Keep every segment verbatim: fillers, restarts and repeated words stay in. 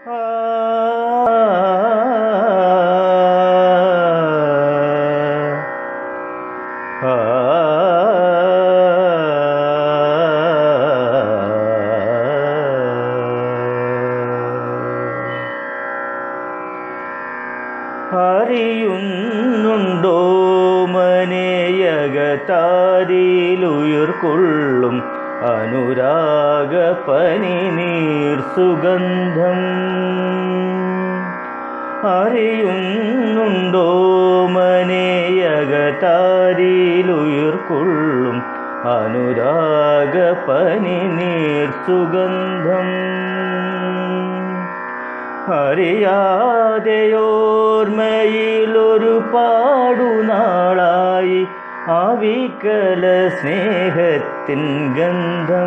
അറിയുന്നുണ്ടോ മനേയകതാരിലുയർക്കൊള്ളും അനുരാഗ പനിനീർ സുഗന്ധം? അറിയുന്നുണ്ടോ മനേയകതാരിലുയർക്കൊള്ളും അനുരാഗ പനിനീർ സുഗന്ധം? അറിയാതെയോർമ്മയിലൊരു പാടുനാളായി അവികല സ്നേഹത്തിൻ ഗന്ധം.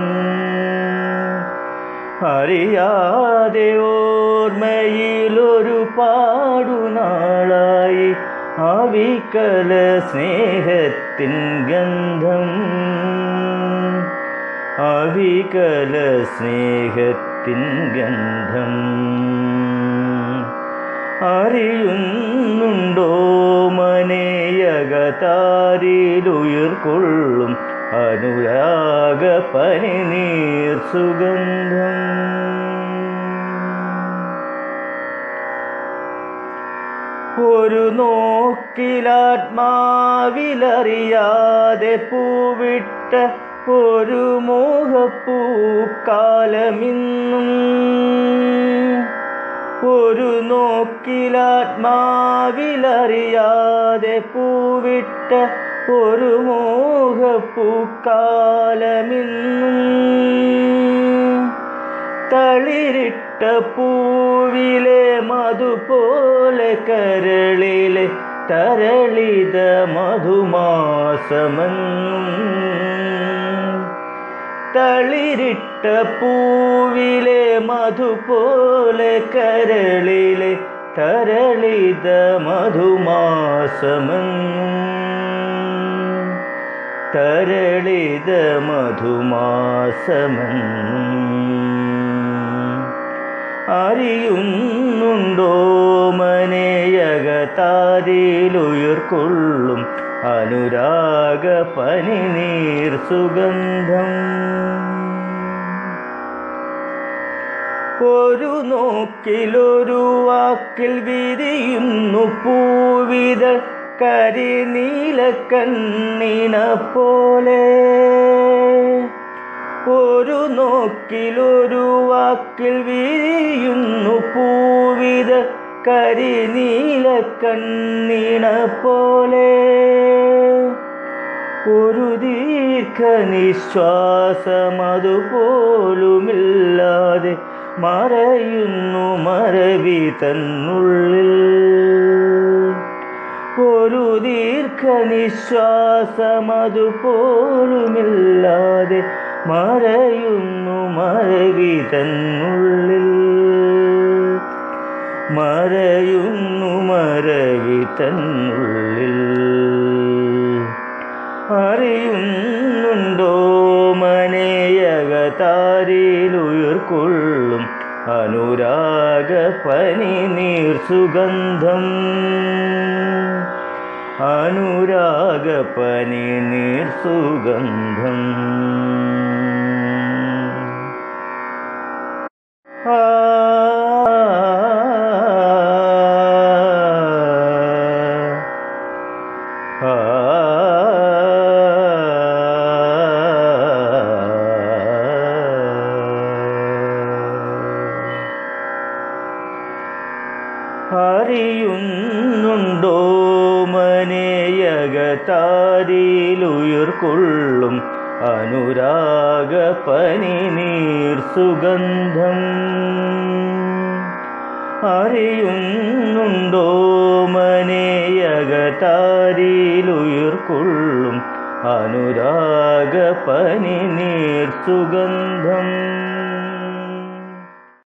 അറിയാതെയോർമ്മയിലൊരു പാടുനാളായി അവികല സ്നേഹത്തിൻ ഗന്ധം. അവികല സ്നേഹത്തിൻ ഗന്ധം. അറിയുന്നുണ്ടോ മനേയകതാരിലുയർക്കൊള്ളും അനുരാഗ പനിനീർ സുഗന്ധം? ഒരു നോക്കിലാത്മാവിലറിയാതെ പൂവിട്ട ഒരു മോഹപ്പൂക്കാലമിന്നും, ഒരു നോക്കിലാത്മാവിലറിയാതെ പൂവിട്ട ഒരു മോഹപ്പൂക്കാലമിന്നും, തളിരിട്ട പൂവിലെ മധുപോലെ കരളിലെ തരളിത മധുമാസമെന്നും, തളിരിട്ട പൂവിലെ മധുപോലെ കരളിലെ തരളിത മധുമാസമെന്നും, തരളിത മധുമാസമെന്നും. അറിയുന്നുണ്ടോ മനേയകതാരിലുയർക്കൊള്ളും അനുരാഗ പനിനീർ സുഗന്ധം? ഒരു നോക്കിലൊരു വാക്കിൽ വിരിയുന്നു പൂവിതൾ കരിനീലക്കണ്ണിന പോലെ. ഒരു നോക്കിലൊരു വാക്കിൽ വിരിയുന്നു പൂവിതൾ കരിനീലക്കണ്ണിന പോലെ. ഒരു ദീർഘനിശ്വാസമതുപോലുമില്ലാതെ മറയുന്നു മറവി തന്നുള്ളിൽ. ഒരു ദീർഘനിശ്വാസമതുപോലുമില്ലാതെ മറയുന്നു മറവി തന്നുള്ളിൽ. മറയുന്നു മറവി തന്നുള്ളിൽ. അറിയുന്നുണ്ടോ മനേയകതാരിലുയർക്കൊള്ളും അനുരാഗ പനിനീർ സുഗന്ധം? അനുരാഗ പനിനീർ സുഗന്ധം. ആ അറിയുന്നുണ്ടോ മനേയകതാരിലുയർക്കൊള്ളും അനുരാഗ പനിനീർ സുഗന്ധം? അറിയുന്നുണ്ടോ മനേയകതാരിലുയർക്കൊള്ളും അനുരാഗ പനിനീർ സുഗന്ധം?